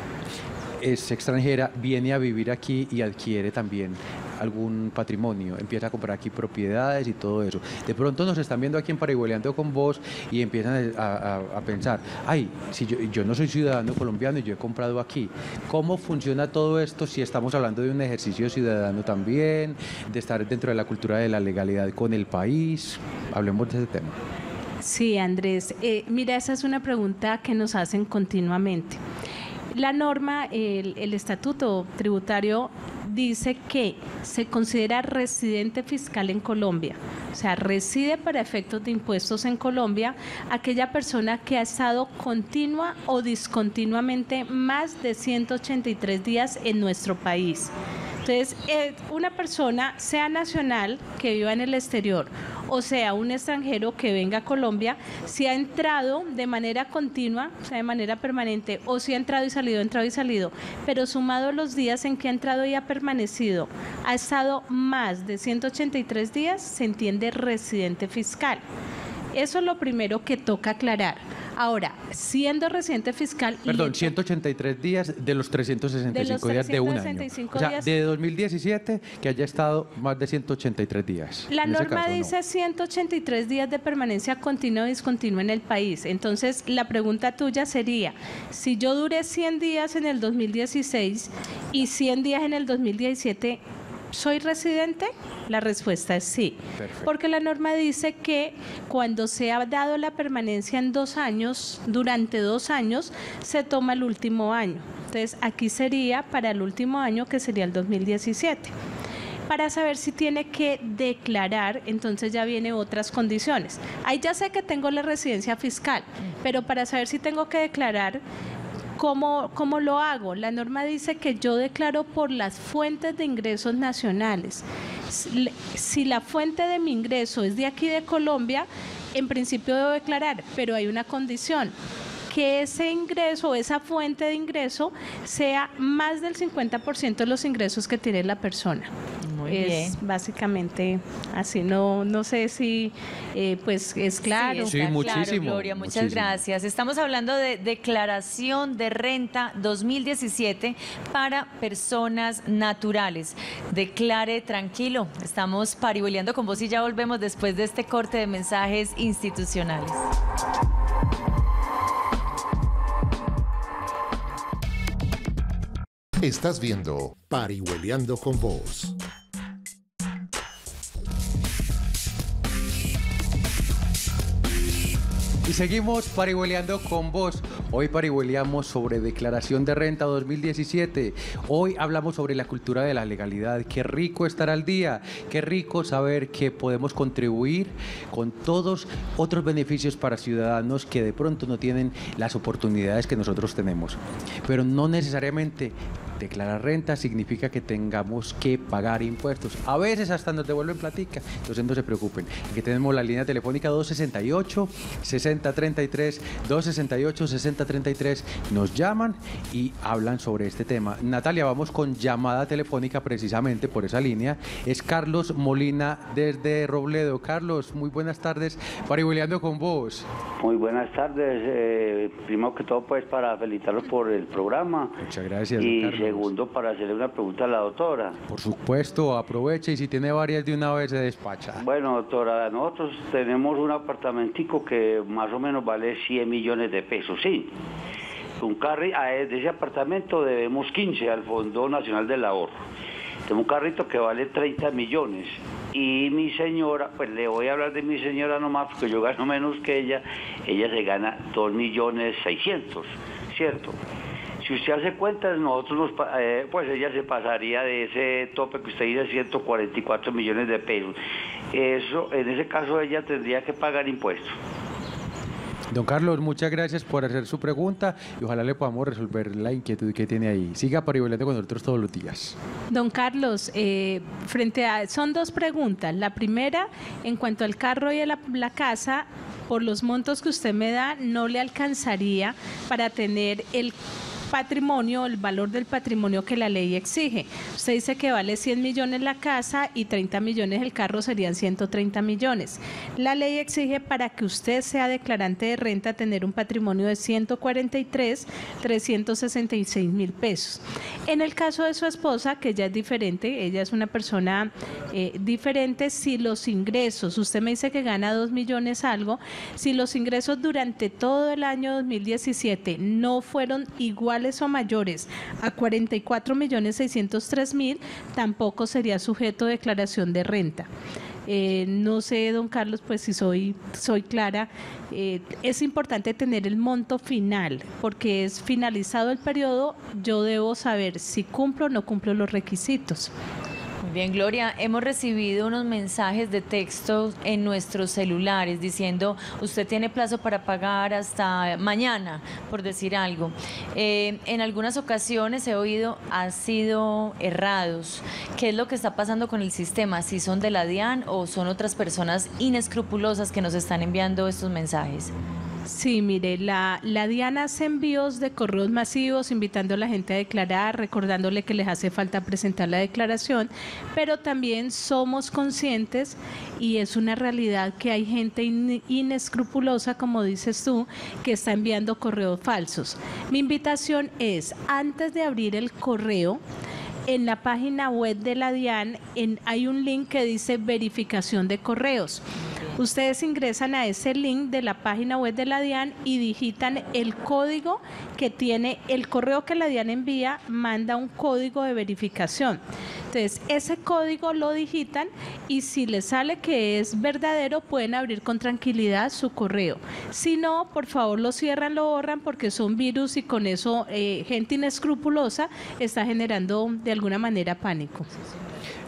es extranjera, viene a vivir aquí y adquiere también algún patrimonio, empieza a comprar aquí propiedades y todo eso? De pronto nos están viendo aquí en Parihueleando con Vos y empiezan a pensar, ay, si yo no soy ciudadano colombiano y yo he comprado aquí, ¿cómo funciona todo esto si estamos hablando de un ejercicio ciudadano también, de estar dentro de la cultura de la legalidad con el país? Hablemos de ese tema. Sí, Andrés, mira, esa es una pregunta que nos hacen continuamente. La norma, el estatuto tributario dice que se considera residente fiscal en Colombia, o sea, reside para efectos de impuestos en Colombia aquella persona que ha estado continua o discontinuamente más de 183 días en nuestro país. Entonces, una persona, sea nacional, que viva en el exterior, o sea, un extranjero que venga a Colombia, si ha entrado de manera continua, o sea, de manera permanente, o si ha entrado y salido, pero sumado los días en que ha entrado y ha permanecido, ha estado más de 183 días, se entiende residente fiscal. Eso es lo primero que toca aclarar. Ahora, siendo residente fiscal... Perdón, 183 días de los 365 días de un año. O sea, de 2017 que haya estado más de 183 días. La norma dice 183 días de permanencia continua o discontinua en el país. Entonces, la pregunta tuya sería, si yo duré 100 días en el 2016 y 100 días en el 2017... ¿soy residente? La respuesta es sí. Perfecto. Porque la norma dice que cuando se ha dado la permanencia en 2 años, durante 2 años, se toma el último año. Entonces, aquí sería para el último año, que sería el 2017. Para saber si tiene que declarar, entonces ya vienen otras condiciones. Ahí ya sé que tengo la residencia fiscal, pero para saber si tengo que declarar, ¿Cómo lo hago? La norma dice que yo declaro por las fuentes de ingresos nacionales. Si la fuente de mi ingreso es de aquí de Colombia, en principio debo declarar, pero hay una condición: que ese ingreso, esa fuente de ingreso, sea más del 50% de los ingresos que tiene la persona. Muy bien. Básicamente así. No sé si pues es claro. Sí, Sí, muchísimo. Claro, Gloria, muchas Muchísimo. gracias. Estamos hablando de declaración de renta 2017 para personas naturales. Declare tranquilo. Estamos parihueleando con vos y ya volvemos después de este corte de mensajes institucionales. Estás viendo Parihueliando con Vos. Y seguimos parihueleando con vos. Hoy parihueleamos sobre declaración de renta 2017. Hoy hablamos sobre la cultura de la legalidad. Qué rico estar al día. Qué rico saber que podemos contribuir con todos otros beneficios para ciudadanos que de pronto no tienen las oportunidades que nosotros tenemos. Pero no necesariamente declarar renta significa que tengamos que pagar impuestos. A veces hasta nos devuelven platica, entonces no se preocupen. Aquí tenemos la línea telefónica 268-6033, 268-6033. Nos llaman y hablan sobre este tema. Natalia, vamos con llamada telefónica precisamente por esa línea. Es Carlos Molina desde Robledo. Carlos, muy buenas tardes. Parihueleando con vos. Muy buenas tardes. Primero que todo, pues, para felicitarlos por el programa. Muchas gracias, Y Carlos. segundo, para hacerle una pregunta a la doctora. Por supuesto, aproveche y si tiene varias de una vez se despacha. Bueno, doctora, nosotros tenemos un apartamentico que más o menos vale 100 millones de pesos, ¿sí? De ese apartamento debemos 15 al Fondo Nacional del Ahorro. Tengo un carrito que vale 30 millones. Y mi señora, pues le voy a hablar de mi señora nomás porque yo gano menos que ella. Ella se gana 2.600.000, ¿cierto? Si usted hace cuentas, pues ella se pasaría de ese tope que usted dice, 144 millones de pesos. Eso, en ese caso, ella tendría que pagar impuestos. Don Carlos, muchas gracias por hacer su pregunta y ojalá le podamos resolver la inquietud que tiene ahí. Siga parihueleando con nosotros todos los días. Don Carlos, son dos preguntas. La primera, en cuanto al carro y a la casa, por los montos que usted me da, no le alcanzaría para tener el patrimonio, el valor del patrimonio que la ley exige. Usted dice que vale 100 millones la casa y 30 millones el carro, serían 130 millones. La ley exige para que usted sea declarante de renta tener un patrimonio de 143.366.000 pesos. En el caso de su esposa, que ya es diferente, ella es una persona diferente, si los ingresos, usted me dice que gana 2 millones algo, si los ingresos durante todo el año 2017 no fueron iguales o mayores a 44.603.000, tampoco sería sujeto de declaración de renta. No sé, don Carlos, pues si soy clara, es importante tener el monto final, porque es finalizado el periodo, yo debo saber si cumplo o no cumplo los requisitos. Muy bien, Gloria, hemos recibido unos mensajes de texto en nuestros celulares diciendo usted tiene plazo para pagar hasta mañana, por decir algo. En algunas ocasiones he oído han sido errados. ¿Qué es lo que está pasando con el sistema? ¿Si son de la DIAN o son otras personas inescrupulosas que nos están enviando estos mensajes? Sí, mire, la DIAN hace envíos de correos masivos invitando a la gente a declarar, recordándole que les hace falta presentar la declaración, pero también somos conscientes y es una realidad que hay gente inescrupulosa, como dices tú, que está enviando correos falsos. Mi invitación es, antes de abrir el correo, en la página web de la DIAN hay un link que dice verificación de correos. Ustedes ingresan a ese link de la página web de la DIAN y digitan el código que tiene el correo que la DIAN envía, manda un código de verificación. Entonces, ese código lo digitan y si les sale que es verdadero, pueden abrir con tranquilidad su correo. Si no, por favor lo cierran, lo borran, porque son virus y con eso gente inescrupulosa está generando de alguna manera pánico.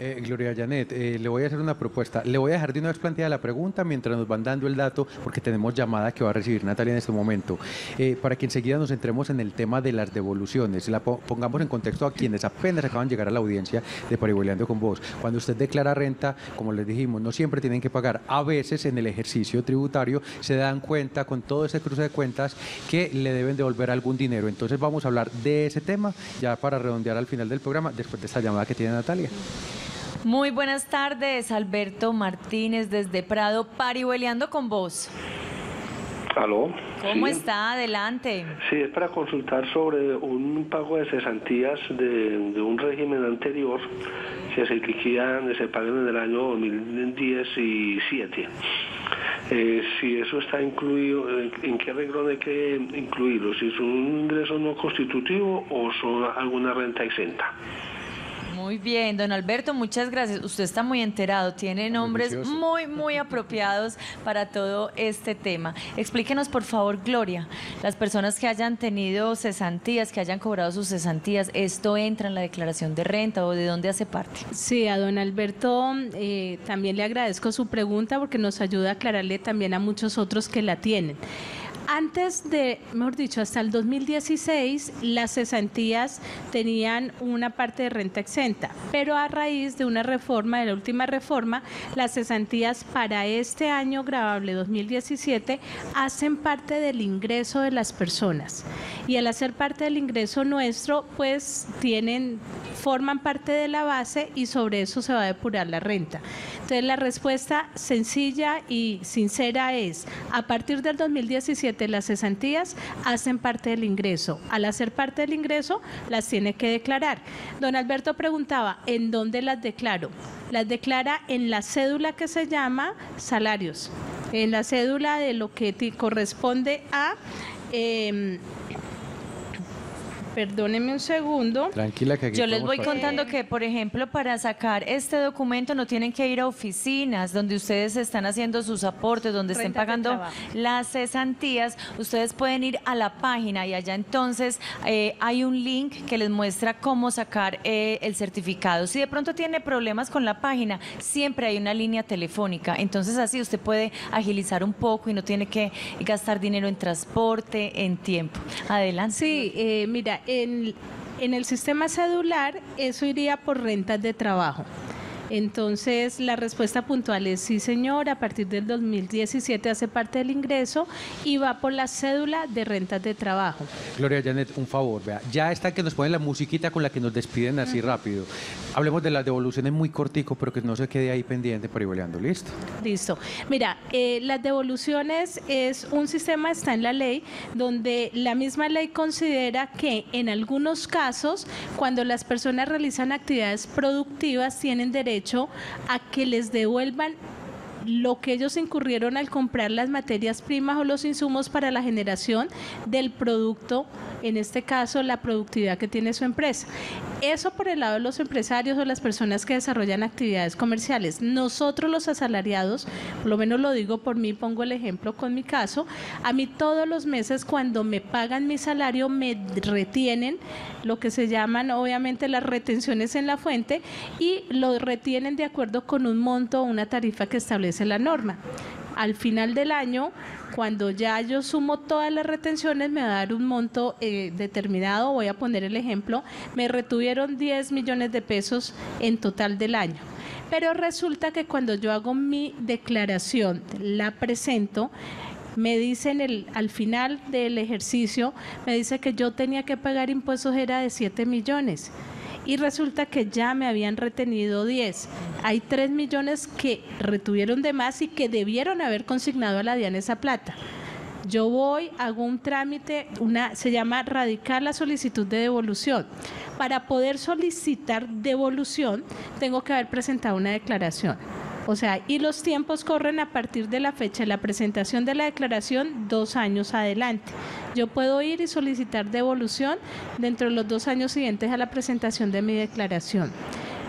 Gloria Janet, le voy a hacer una propuesta. Le voy a dejar de una vez planteada la pregunta mientras nos van dando el dato, porque tenemos llamada que va a recibir Natalia en este momento, para que enseguida nos centremos en el tema de las devoluciones. La pongamos en contexto a quienes apenas acaban de llegar a la audiencia de Parihueliando con Vos. Cuando usted declara renta, como les dijimos, no siempre tienen que pagar. A veces en el ejercicio tributario se dan cuenta con todo ese cruce de cuentas que le deben devolver algún dinero. Entonces vamos a hablar de ese tema ya para redondear al final del programa, después de esta llamada que tiene Natalia. Muy buenas tardes, Alberto Martínez desde Prado, Parihueliando con Vos. ¿Aló? ¿Cómo sí. está? Adelante. Sí, es para consultar sobre un pago de cesantías de un régimen anterior que se liquidan, se pagan en el año 2017. Si eso está incluido, ¿en qué renglón hay que incluirlo? ¿Si es un ingreso no constitutivo o son alguna renta exenta? Muy bien, don Alberto, muchas gracias. Usted está muy enterado, tiene nombres muy apropiados para todo este tema. Explíquenos, por favor, Gloria, las personas que hayan tenido cesantías, que hayan cobrado sus cesantías, ¿esto entra en la declaración de renta o de dónde hace parte? Sí, a don Alberto también le agradezco su pregunta porque nos ayuda a aclararle también a muchos otros que la tienen. Antes de, mejor dicho, hasta el 2016, las cesantías tenían una parte de renta exenta, pero a raíz de una reforma, de la última reforma, las cesantías para este año gravable 2017 hacen parte del ingreso de las personas. Y al hacer parte del ingreso nuestro, pues forman parte de la base y sobre eso se va a depurar la renta. Entonces la respuesta sencilla y sincera es, a partir del 2017 las cesantías hacen parte del ingreso. Al hacer parte del ingreso, las tiene que declarar. Don Alberto preguntaba, ¿en dónde las declaro? Las declara en la cédula que se llama salarios, en la cédula de lo que corresponde a... Perdóneme un segundo. Tranquila, que aquí yo les voy contando que, por ejemplo, para sacar este documento no tienen que ir a oficinas donde ustedes están haciendo sus aportes, donde estén pagando las cesantías. Ustedes pueden ir a la página y allá entonces hay un link que les muestra cómo sacar el certificado. Si de pronto tiene problemas con la página, siempre hay una línea telefónica. Entonces así usted puede agilizar un poco y no tiene que gastar dinero en transporte, en tiempo. Adelante. Sí, mira, en el sistema cedular eso iría por rentas de trabajo. Entonces, la respuesta puntual es sí, señor, a partir del 2017 hace parte del ingreso y va por la cédula de rentas de trabajo. Gloria Janet, un favor, vea, ya está que nos ponen la musiquita con la que nos despiden así rápido. Hablemos de las devoluciones muy cortico, pero que no se quede ahí pendiente Parihueliando, ¿listo? Listo. Mira, las devoluciones es un sistema, está en la ley, donde la misma ley considera que en algunos casos, cuando las personas realizan actividades productivas, tienen derecho a que les devuelvan lo que ellos incurrieron al comprar las materias primas o los insumos para la generación del producto, en este caso la productividad que tiene su empresa. Eso por el lado de los empresarios o las personas que desarrollan actividades comerciales. Nosotros los asalariados, por lo menos lo digo por mí, pongo el ejemplo con mi caso, a mí todos los meses cuando me pagan mi salario me retienen lo que se llaman obviamente las retenciones en la fuente y lo retienen de acuerdo con un monto o una tarifa que establece la norma. Al final del año, cuando ya yo sumo todas las retenciones, me va a dar un monto determinado. Voy a poner el ejemplo, me retuvieron 10 millones de pesos en total del año. Pero resulta que cuando yo hago mi declaración, la presento, me dicen al final del ejercicio, me dice que yo tenía que pagar impuestos, era de 7 millones. Y resulta que ya me habían retenido 10. Hay 3 millones que retuvieron de más y que debieron haber consignado a la DIAN esa plata. Yo voy, hago un trámite, se llama radicar la solicitud de devolución. Para poder solicitar devolución, tengo que haber presentado una declaración. O sea, y los tiempos corren a partir de la fecha de la presentación de la declaración 2 años adelante. Yo puedo ir y solicitar devolución dentro de los 2 años siguientes a la presentación de mi declaración.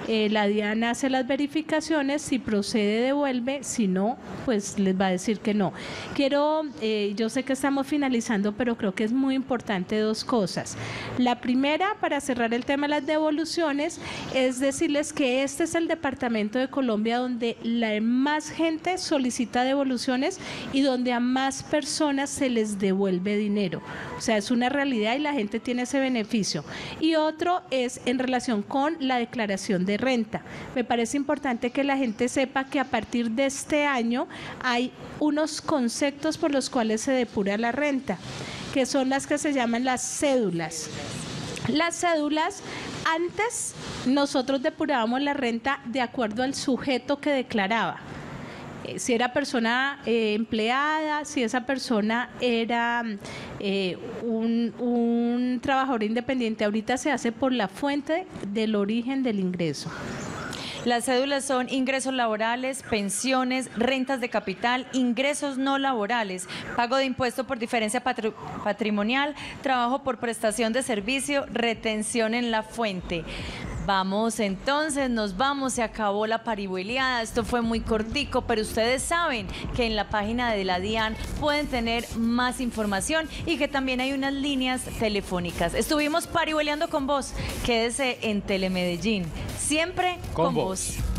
La DIAN hace las verificaciones, si procede devuelve, si no, pues les va a decir que no. Yo sé que estamos finalizando, pero creo que es muy importante dos cosas. La primera, para cerrar el tema de las devoluciones, es decirles que este es el departamento de Colombia donde la más gente solicita devoluciones y donde a más personas se les devuelve dinero. O sea, es una realidad y la gente tiene ese beneficio. Y otro es en relación con la declaración de renta. Me parece importante que la gente sepa que a partir de este año hay unos conceptos por los cuales se depura la renta, que son las que se llaman las cédulas. Las cédulas, antes nosotros depurábamos la renta de acuerdo al sujeto que declaraba. Si era persona empleada, si esa persona era un trabajador independiente, ahorita se hace por la fuente del origen del ingreso. Las cédulas son ingresos laborales, pensiones, rentas de capital, ingresos no laborales, pago de impuesto por diferencia patrimonial, trabajo por prestación de servicio, retención en la fuente. Vamos entonces, nos vamos, se acabó la parihueliada, esto fue muy cortico, pero ustedes saben que en la página de la DIAN pueden tener más información y que también hay unas líneas telefónicas. Estuvimos parihueleando con vos, quédese en Telemedellín, siempre con vos.